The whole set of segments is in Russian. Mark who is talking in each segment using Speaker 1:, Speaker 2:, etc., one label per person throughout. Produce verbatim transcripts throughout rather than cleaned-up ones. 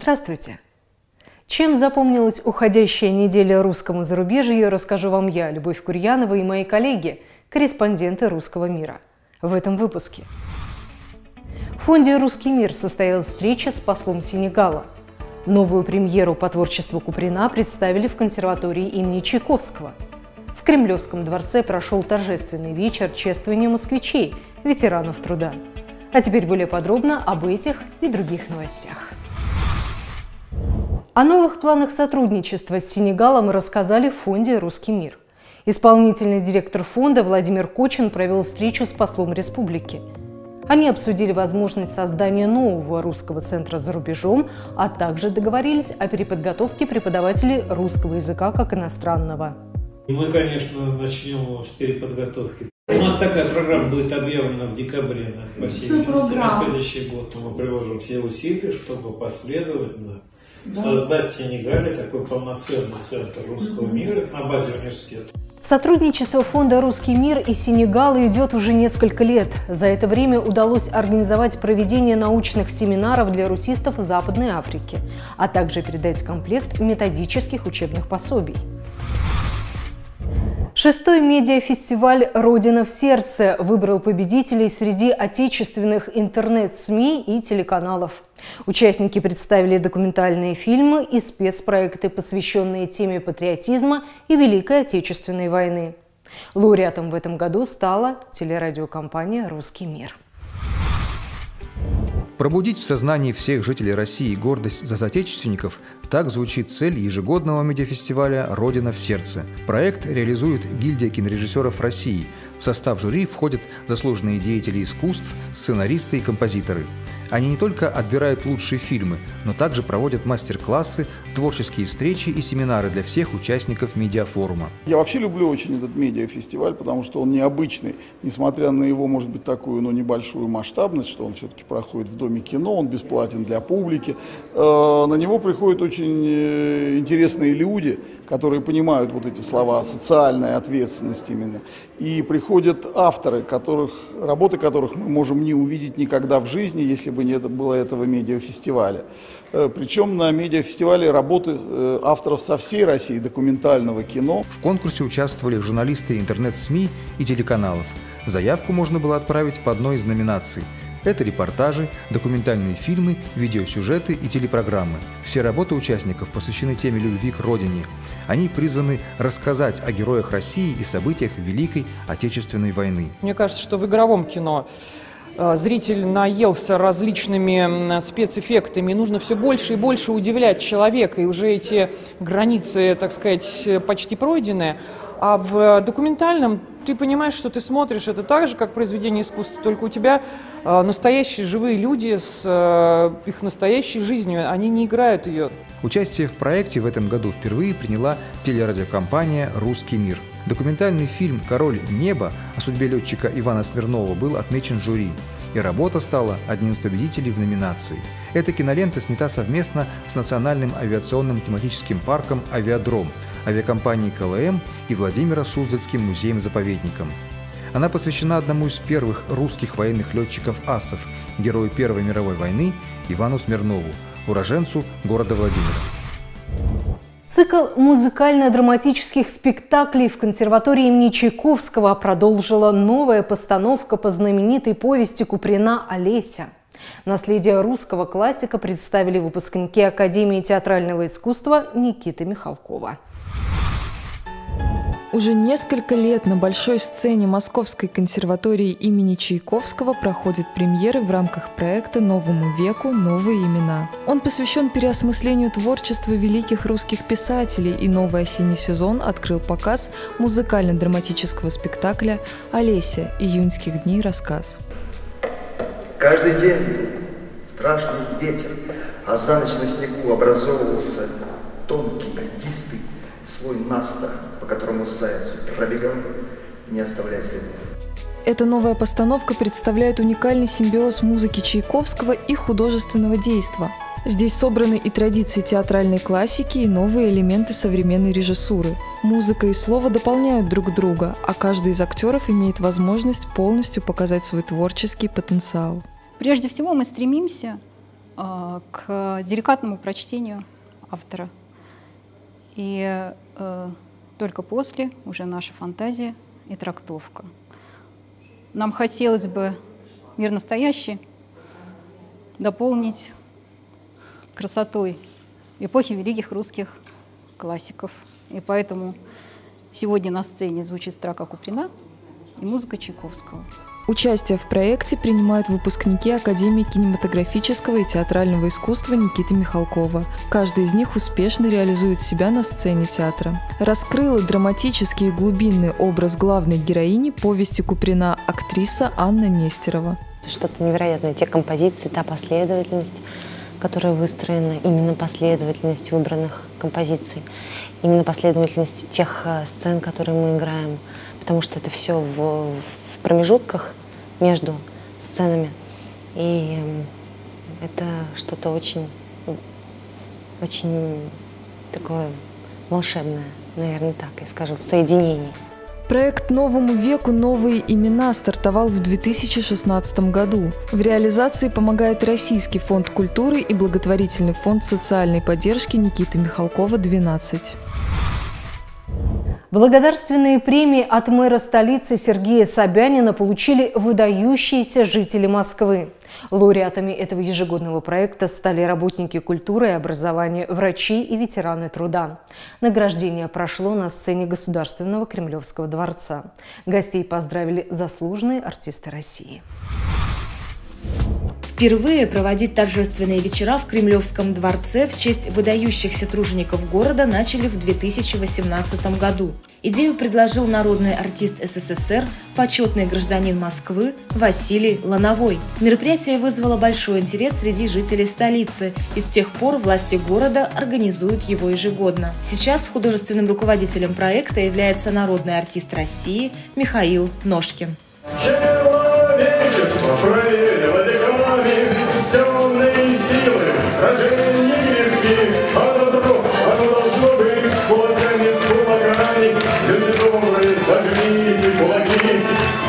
Speaker 1: Здравствуйте! Чем запомнилась уходящая неделя русскому зарубежью, расскажу вам я, Любовь Курьянова, и мои коллеги, корреспонденты «Русского мира». В этом выпуске. В фонде «Русский мир» состоялась встреча с послом Сенегала. Новую премьеру по творчеству Куприна представили в консерватории имени Чайковского. В Кремлевском дворце прошел торжественный вечер чествования москвичей, ветеранов труда. А теперь более подробно об этих и других новостях. О новых планах сотрудничества с Сенегалом рассказали в фонде «Русский мир». Исполнительный директор фонда Владимир Кочин провел встречу с послом республики. Они обсудили возможность создания нового русского центра за рубежом, а также договорились о переподготовке преподавателей русского языка как иностранного.
Speaker 2: Мы, конечно, начнем с переподготовки. У нас такая программа будет объявлена в декабре на, на следующий год. Мы приложим все усилия, чтобы последовательно да. создать в Сенегале такой полноценный центр русского угу. мира на базе университета.
Speaker 1: Сотрудничество фонда «Русский мир» и Сенегала идет уже несколько лет. За это время удалось организовать проведение научных семинаров для русистов Западной Африки, а также передать комплект методических учебных пособий. Шестой медиафестиваль «Родина в сердце» выбрал победителей среди отечественных интернет-СМИ и телеканалов. Участники представили документальные фильмы и спецпроекты, посвященные теме патриотизма и Великой Отечественной войны. Лауреатом в этом году стала телерадиокомпания «Русский мир».
Speaker 3: Пробудить в сознании всех жителей России гордость за соотечественников – так звучит цель ежегодного медиафестиваля «Родина в сердце». Проект реализует гильдия кинорежиссеров России. В состав жюри входят заслуженные деятели искусств, сценаристы и композиторы. Они не только отбирают лучшие фильмы, но также проводят мастер-классы, творческие встречи и семинары для всех участников медиафорума.
Speaker 4: Я вообще люблю очень этот медиафестиваль, потому что он необычный. Несмотря на его, может быть, такую, но небольшую масштабность, что он все-таки проходит в Доме кино, он бесплатен для публики. На него приходят очень интересные люди, которые понимают вот эти слова «социальная ответственность» именно. И приходят авторы, которых, работы которых мы можем не увидеть никогда в жизни, если бы не было этого медиафестиваля. Причем на медиафестивале работы авторов со всей России, документального кино.
Speaker 3: В конкурсе участвовали журналисты интернет-СМИ и телеканалов. Заявку можно было отправить по одной из номинаций. Это репортажи, документальные фильмы, видеосюжеты и телепрограммы. Все работы участников посвящены теме любви к родине. Они призваны рассказать о героях России и событиях Великой Отечественной войны.
Speaker 5: Мне кажется, что в игровом кино зритель наелся различными спецэффектами. Нужно все больше и больше удивлять человека, и уже эти границы, так сказать, почти пройдены. А в документальном ты понимаешь, что ты смотришь это так же, как произведение искусства, только у тебя э, настоящие живые люди с э, их настоящей жизнью, они не играют ее.
Speaker 3: Участие в проекте в этом году впервые приняла телерадиокомпания «Русский мир». Документальный фильм «Король неба» о судьбе летчика Ивана Смирнова был отмечен жюри, и работа стала одним из победителей в номинации. Эта кинолента снята совместно с Национальным авиационным тематическим парком «Авиадром», авиакомпанией ка эл эм и Владимиро Суздальским музеем-заповедником. Она посвящена одному из первых русских военных летчиков-асов, герою Первой мировой войны Ивану Смирнову, уроженцу города Владимира.
Speaker 1: Цикл музыкально-драматических спектаклей в консерватории имени Чайковского продолжила новая постановка по знаменитой повести Куприна «Олеся». Наследие русского классика представили выпускники Академии театрального искусства Никиты Михалкова.
Speaker 6: Уже несколько лет на большой сцене Московской консерватории имени Чайковского проходят премьеры в рамках проекта «Новому веку. Новые имена». Он посвящен переосмыслению творчества великих русских писателей, и новый осенний сезон открыл показ музыкально-драматического спектакля «Олеся. Июньских дней. Рассказ».
Speaker 7: Каждый день страшный ветер, а за ночь на снегу образовывался тонкий, льдистый слой наста, по которому заяц пробегал, не оставляя следов.
Speaker 6: Эта новая постановка представляет уникальный симбиоз музыки Чайковского и художественного действа. Здесь собраны и традиции театральной классики, и новые элементы современной режиссуры. Музыка и слово дополняют друг друга, а каждый из актеров имеет возможность полностью показать свой творческий потенциал.
Speaker 8: Прежде всего мы стремимся э, к деликатному прочтению автора. И э, только после уже наша фантазия и трактовка. Нам хотелось бы мир настоящий дополнить красотой эпохи великих русских классиков. И поэтому сегодня на сцене звучит строка Куприна и музыка Чайковского.
Speaker 6: Участие в проекте принимают выпускники Академии кинематографического и театрального искусства Никиты Михалкова. Каждый из них успешно реализует себя на сцене театра. Раскрыла драматический и глубинный образ главной героини повести Куприна актриса Анна Нестерова.
Speaker 9: Что-то невероятное. Те композиции, та последовательность, которая выстроена, именно последовательность выбранных композиций, именно последовательность тех сцен, которые мы играем. Потому что это все в, в промежутках между сценами. И это что-то очень, очень такое волшебное, наверное, так я скажу, в соединении.
Speaker 6: Проект «Новому веку. Новые имена» стартовал в две тысячи шестнадцатом году. В реализации помогает Российский фонд культуры и благотворительный фонд социальной поддержки Никиты Михалкова двенадцать.
Speaker 1: Благодарственные премии от мэра столицы Сергея Собянина получили выдающиеся жители Москвы. Лауреатами этого ежегодного проекта стали работники культуры и образования, врачи и ветераны труда. Награждение прошло на сцене Государственного Кремлевского дворца. Гостей поздравили заслуженные артисты России.
Speaker 10: Впервые проводить торжественные вечера в Кремлевском дворце в честь выдающихся тружеников города начали в две тысячи восемнадцатом году. Идею предложил народный артист СССР, почетный гражданин Москвы Василий Лановой. Мероприятие вызвало большой интерес среди жителей столицы, и с тех пор власти города организуют его ежегодно. Сейчас художественным руководителем проекта является народный артист России Михаил Ножкин.
Speaker 11: Человечество проверило веками темные силы, сражения нелегки, а добро, оно должно быть с кулаками, с кулаками, люди добрые, сожмите кулаки,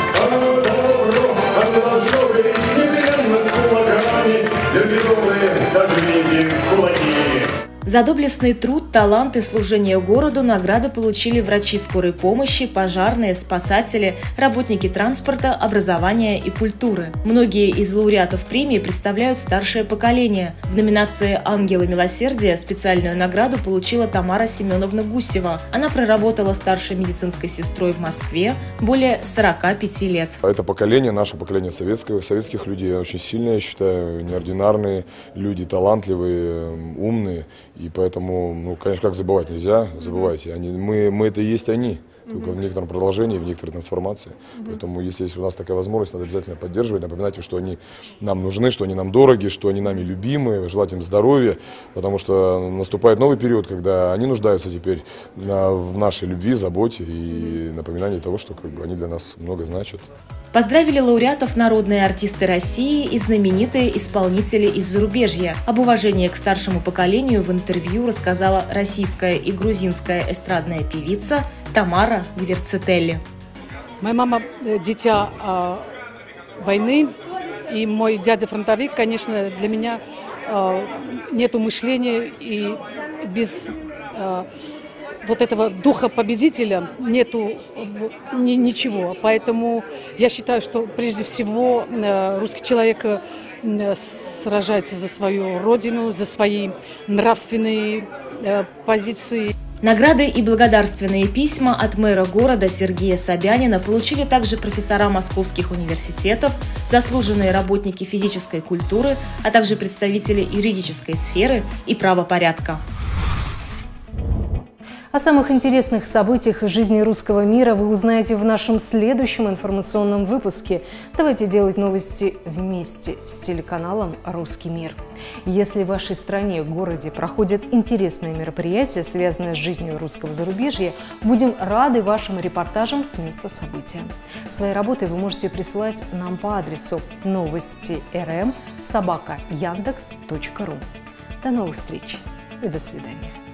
Speaker 11: а добро, оно должно быть непременно с кулаками, люди добрые, сожмите кулаки.
Speaker 10: За доблестный труд, талант и служение городу награды получили врачи скорой помощи, пожарные, спасатели, работники транспорта, образования и культуры. Многие из лауреатов премии представляют старшее поколение. В номинации «Ангелы милосердия» специальную награду получила Тамара Семеновна Гусева. Она проработала старшей медицинской сестрой в Москве более сорока пяти лет.
Speaker 12: Это поколение, наше поколение советского, советских людей, очень сильное, я считаю, неординарные люди, талантливые, умные. И поэтому, ну, конечно, как забывать нельзя, забывайте. Они, мы, мы это и есть они, только в некотором продолжении, в некоторой трансформации. Поэтому, если есть у нас такая возможность, надо обязательно поддерживать, напоминать им, что они нам нужны, что они нам дороги, что они нами любимы, желать им здоровья, потому что наступает новый период, когда они нуждаются теперь в нашей любви, заботе и напоминании того, что как бы, они для нас много значат.
Speaker 10: Поздравили лауреатов народные артисты России и знаменитые исполнители из зарубежья. Об уважении к старшему поколению в интервью рассказала российская и грузинская эстрадная певица Тамара Гверцетелли.
Speaker 13: Моя мама – дитя э, войны, и мой дядя-фронтовик, конечно, для меня э, нету мышления, и без э, вот этого духа победителя нету ни, ничего. Поэтому я считаю, что прежде всего э, русский человек э, сражается за свою родину, за свои нравственные э, позиции.
Speaker 10: Награды и благодарственные письма от мэра города Сергея Собянина получили также профессора московских университетов, заслуженные работники физической культуры, а также представители юридической сферы и правопорядка.
Speaker 1: О самых интересных событиях из жизни русского мира вы узнаете в нашем следующем информационном выпуске. Давайте делать новости вместе с телеканалом «Русский мир». Если в вашей стране, городе проходят интересные мероприятия, связанные с жизнью русского зарубежья, будем рады вашим репортажам с места события. Свои работы вы можете присылать нам по адресу новости рм собака яндекс точка ру. До новых встреч и до свидания.